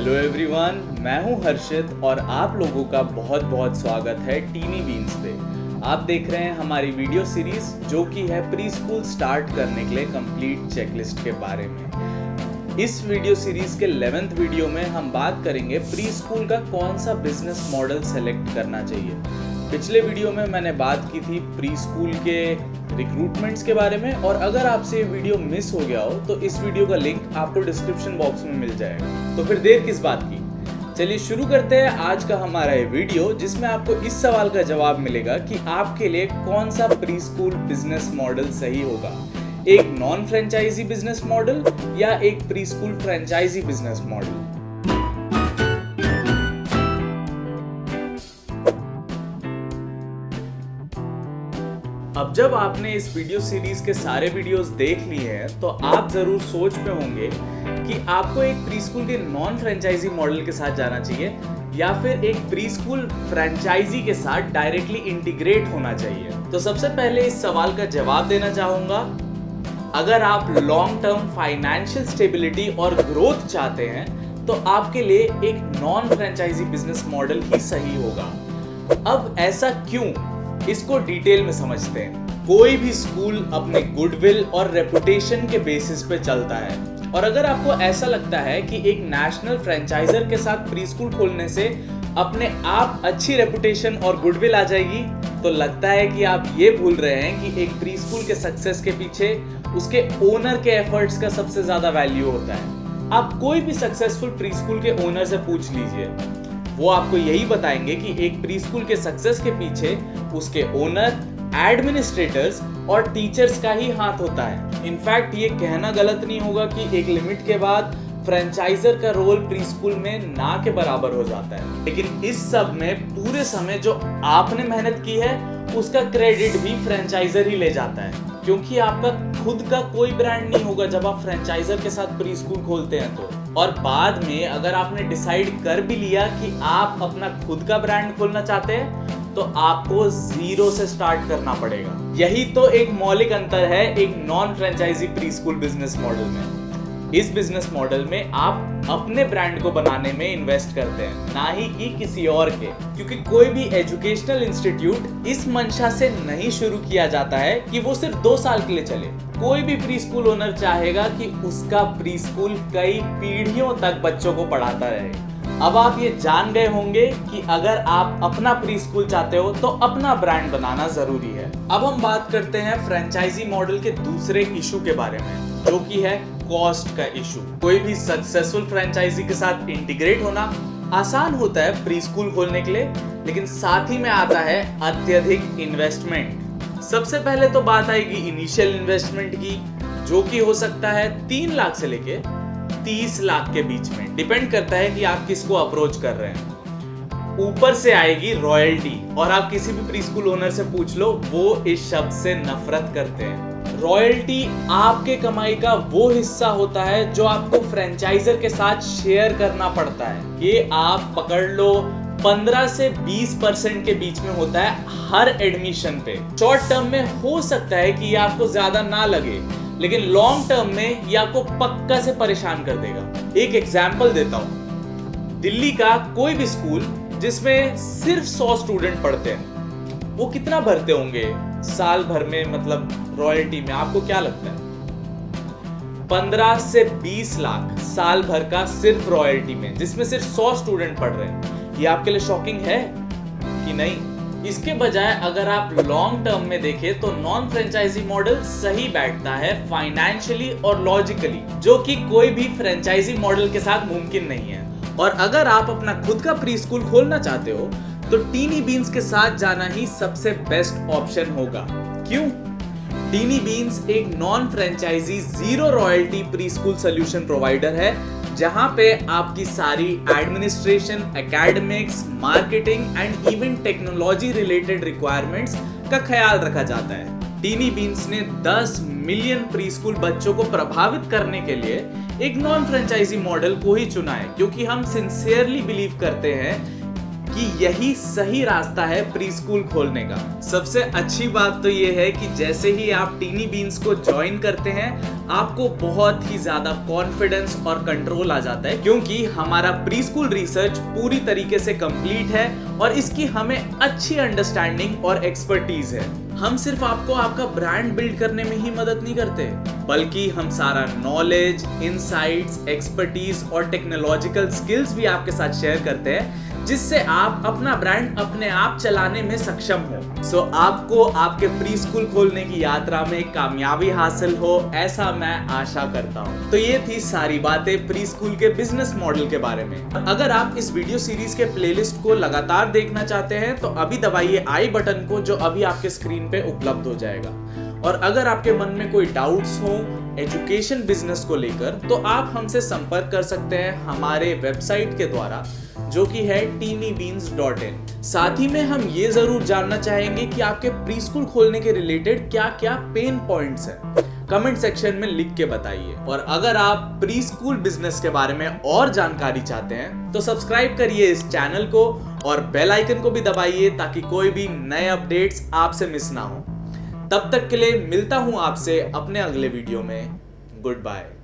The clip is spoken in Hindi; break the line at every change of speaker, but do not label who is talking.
हेलो एवरीवन, मैं हूं हर्षित और आप लोगों का बहुत बहुत स्वागत है टीनी बीन्स पे। आप देख रहे हैं हमारी वीडियो सीरीज जो कि है प्री स्कूल स्टार्ट करने के लिए कंप्लीट चेकलिस्ट के बारे में। इस वीडियो सीरीज के 11th वीडियो में हम बात करेंगे प्री स्कूल का कौन सा बिजनेस मॉडल सेलेक्ट करना चाहिए। पिछले वीडियो में मैंने बात की थी प्री स्कूल के रिक्रूटमेंट्स के बारे में, और अगर आपसे ये वीडियो मिस हो गया हो तो इस वीडियो का लिंक आपको डिस्क्रिप्शन बॉक्स में मिल जाएगा। तो फिर देर किस बात की, चलिए शुरू करते हैं आज का हमारा ये वीडियो, जिसमें आपको इस सवाल का जवाब मिलेगा कि आपके लिए कौन सा प्री स्कूल बिजनेस मॉडल सही होगा, एक नॉन फ्रेंचाइजी बिजनेस मॉडल या एक pre school franchise business model. अब जब आपने इस वीडियो सीरीज के सारे वीडियोस देख लिए हैं तो आप जरूर सोच में होंगे कि आपको एक प्री स्कूल के नॉन फ्रेंचाइजी मॉडल के साथ जाना चाहिए या फिर एक प्री स्कूल फ्रेंचाइजी के साथ डायरेक्टली इंटीग्रेट होना चाहिए। तो सबसे पहले इस सवाल का जवाब देना चाहूंगा, अगर आप लॉन्ग टर्म फाइनेंशियल स्टेबिलिटी और ग्रोथ चाहते हैं तो आपके लिए एक नॉन फ्रेंचाइजी बिजनेस मॉडल ही सही होगा। अब ऐसा क्यों, इसको डिटेल में समझते हैं। कोई भी स्कूल अपने गुडविल और रेपुटेशन के बेसिस पे चलता है, और अगर आपको ऐसा लगता है कि एक नेशनल फ्रेंचाइजर के साथ प्री स्कूल खोलने से अपने आप अच्छी रेपुटेशन और गुडविल आ जाएगी, तो लगता है कि आप ये भूल रहे हैं कि एक प्री स्कूल के सक्सेस के पीछे उसके ओनर के एफर्ट्स का सबसे ज्यादा वैल्यू होता है। आप कोई भी सक्सेसफुल प्री स्कूल के ओनर से पूछ लीजिए, वो आपको यही बताएंगे कि एक प्री स्कूल के सक्सेस के पीछे उसके ओनर, एडमिनिस्ट्रेटर्स और टीचर्स का ही हाथ होता है। इनफैक्ट ये कहना गलत नहीं होगा कि एक लिमिट के बाद फ्रेंचाइजर का रोल प्री स्कूल में ना के बराबर हो जाता है। लेकिन इस सब में पूरे समय जो आपने मेहनत की है उसका क्रेडिट भी फ्रेंचाइजर ही ले जाता है, क्योंकि आपका खुद का कोई ब्रांड नहीं होगा जब आप फ्रेंचाइजर के साथ प्री स्कूल खोलते हैं तो। और बाद में अगर आपने डिसाइड कर भी लिया कि आप अपना खुद का ब्रांड खोलना चाहते हैं तो आपको जीरो से स्टार्ट करना पड़ेगा। यही तो एक मौलिक अंतर है एक non franchise pre school business model में। इस बिजनेस मॉडल में आप अपने ब्रांड को बनाने में इन्वेस्ट करते हैं, ना ही कि किसी और के, क्योंकि कोई भी एजुकेशनल इंस्टीट्यूट इस मंशा से नहीं शुरू किया जाता है कि वो सिर्फ 2 साल के लिए चले। कोई भी प्री स्कूल ओनर चाहेगा कि उसका प्री स्कूल कई पीढ़ियों तक बच्चों को पढ़ाता रहे। अब आप ये जान गए होंगे कि अगर आप अपना प्री स्कूल चाहते हो तो अपना ब्रांड बनाना जरूरी है। अब हम बात करते हैं फ्रेंचाइजी मॉडल के दूसरे इशू के बारे में, जो कि है कॉस्ट का इशू। कोई भी सक्सेसफुल फ्रेंचाइजी के साथ इंटीग्रेट होना आसान होता है प्री स्कूल खोलने के लिए, लेकिन साथ ही में आता है अत्यधिक इन्वेस्टमेंट। सबसे पहले तो बात आएगी इनिशियल इन्वेस्टमेंट की, जो कि हो सकता है 3 लाख से लेके 30 लाख के बीच में, डिपेंड करता है कि आप किसको अप्रोच कर रहे हैं। ऊपर से आएगी रॉयल्टी, और आप किसी भी प्री स्कूल ओनर से पूछ लो, वो इस शब्द से नफरत करते हैं। रॉयल्टी आपके कमाई का वो हिस्सा होता है जो आपको फ्रेंचाइजर के साथ शेयर करना पड़ता है। ये आप पकड़ लो 15 से 20% के बीच में होता है हर एडमिशन पे। शॉर्ट टर्म में हो सकता है कि ये आपको ज्यादा ना लगे, लेकिन लॉन्ग टर्म में ये आपको पक्का से परेशान कर देगा। एक एग्जाम्पल देता हूं, दिल्ली का कोई भी स्कूल जिसमें सिर्फ 100 स्टूडेंट पढ़ते हैं, वो कितना भरते होंगे साल भर में, मतलब रॉयल्टी में? आपको क्या लगता है? 15 से 20 लाख साल भर का सिर्फ रॉयल्टी में, जिसमें सिर्फ 100 स्टूडेंट पढ़ रहे हैं। ये आपके लिए शॉकिंग है कि नहीं? इसके बजाय अगर आप लॉन्ग टर्म में देखें तो नॉन फ्रेंचाइजी मॉडल सही बैठता है फाइनेंशियली और लॉजिकली, जो कि कोई भी फ्रेंचाइजी मॉडल के साथ मुमकिन नहीं है। और अगर आप अपना खुद का प्री स्कूल खोलना चाहते हो तो टीनी बीन्स के साथ जाना ही सबसे बेस्ट ऑप्शन होगा। क्यों? टीनी बीन्स एक non franchise zero royalty pre school solution provider है, जहां पे आपकी सारी administration, academics, marketing and even technology related requirements का ख्याल रखा जाता है। टीनी बीन्स ने 10 मिलियन प्री स्कूल बच्चों को प्रभावित करने के लिए एक नॉन फ्रेंचाइजी मॉडल को ही चुना है, क्योंकि हम सिंसियरली बिलीव करते हैं कि यही सही रास्ता है प्री स्कूल खोलने का। सबसे अच्छी बात तो ये है कि जैसे ही आप टीनी बीन्स को ज्वाइन करते हैं आपको बहुत ही ज्यादा कॉन्फिडेंस और कंट्रोल आ जाता है, क्योंकि हमारा प्री स्कूल रिसर्च पूरी तरीके से कंप्लीट है और इसकी हमें अच्छी अंडरस्टैंडिंग और एक्सपर्टीज है। हम सिर्फ आपको आपका ब्रांड बिल्ड करने में ही मदद नहीं करते, बल्कि हम सारा नॉलेज, इनसाइट्स, एक्सपर्टीज और टेक्नोलॉजिकल स्किल्स भी आपके साथ शेयर करते हैं, जिससे आप अपना ब्रांड अपने आप चलाने में सक्षम हो। सो आपको आपके प्री स्कूल खोलने की यात्रा में कामयाबी हासिल हो, ऐसा मैं आशा करता हूँ। तो ये थी सारी बातें प्री स्कूल के बिजनेस मॉडल के बारे में। अगर आप इस वीडियो सीरीज के प्लेलिस्ट को लगातार देखना चाहते हैं तो अभी दबाइए आई बटन को, जो अभी आपके स्क्रीन पे उपलब्ध हो जाएगा। और अगर आपके मन में कोई डाउट्स हो एजुकेशन बिजनेस को लेकर, तो आप हमसे संपर्क कर सकते हैं हमारे वेबसाइट के द्वारा, जो कि है teenybeans.in। साथ ही में हम ये जरूर जानना चाहेंगे कि आपके प्री स्कूल खोलने के रिलेटेड क्या क्या पेन पॉइंट्स हैं। कमेंट सेक्शन में लिख के बताइए। और अगर आप प्री स्कूल बिजनेस के बारे में और जानकारी चाहते हैं तो सब्सक्राइब करिए इस चैनल को और बेल आइकन को भी दबाइए, ताकि कोई भी नए अपडेट्स आपसे मिस ना हो। तब तक के लिए मिलता हूं आपसे अपने अगले वीडियो में। Good bye.